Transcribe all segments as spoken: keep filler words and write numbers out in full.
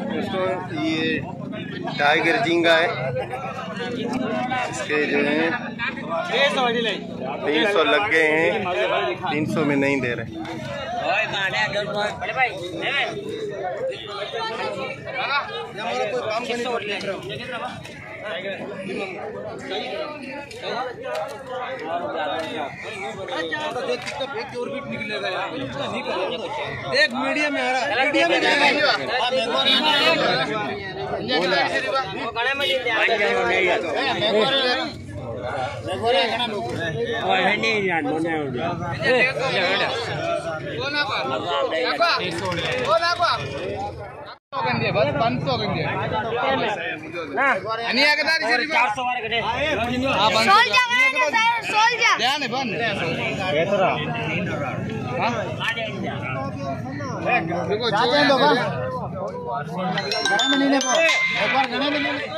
दोस्तों ये टाइगर झींगा है, इसके जो है तीन सौ लग गए हैं, तीन सौ में नहीं दे रहे। देख मीडियम में आ रहा, मीडियम में जाएगा। बस पाँच सौ गंजे आणि एकदा चार सौ वाले कटे हां सोल जा सोल जा ध्यान है बंद केतरा हां देखो जाते दो बस गणा में नहीं ले पा एक बार गणा में नहीं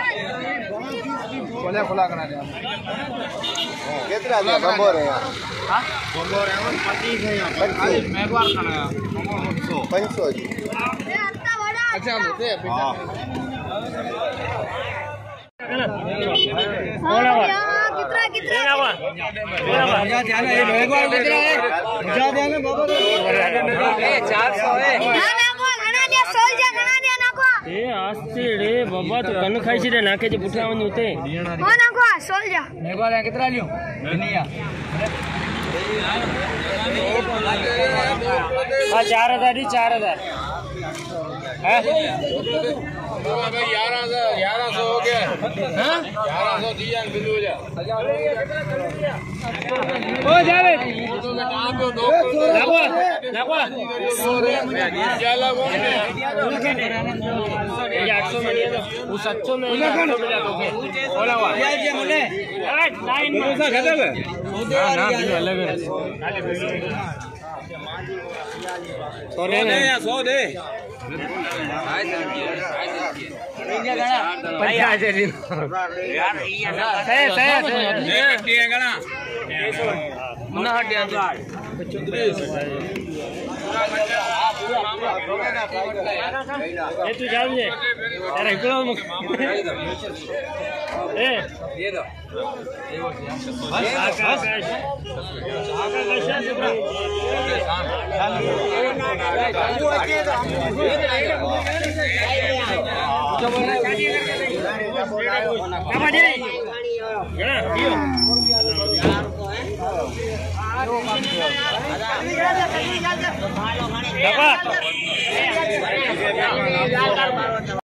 खोला खोला करा दे कितना दिया बंबोर है यार? हां बंबोर है पच्चीस है यार खाली मेघवार खाना पाँच सौ जी। अच्छा होते हैं हां कितना कितना मजा ध्यान है मेघवार कितना है मजा ध्यान है बाबा ए चार सौ है ना को घणा दे सोल जा घणा दे ना को ए आस्ते रे बाबा तो कन खाई रे नाके जे पुठा वनी उते हो ना को सोल जा मेघवार कितना लियो दुनिया हां चार हज़ार ही चार हज़ार है ग्यारह सौ ग्यारह सौ हो गया हां ग्यारह सौ दिया बिल्लू जा हो जावे दो लगवा लगवा क्या लगो ये आठ सौ में दिया तो वो सात सौ में मिला तो बोला हुआ ये जे मुने राइट लाइन में पैसा खत्म है ना ना अलग है सौ दे या सौ दे पंचायत यार सही सही ए टिया गना मुन्ना हटिया ए तू जान ले अरे इकड़ो ए ये दो आकाश आकाश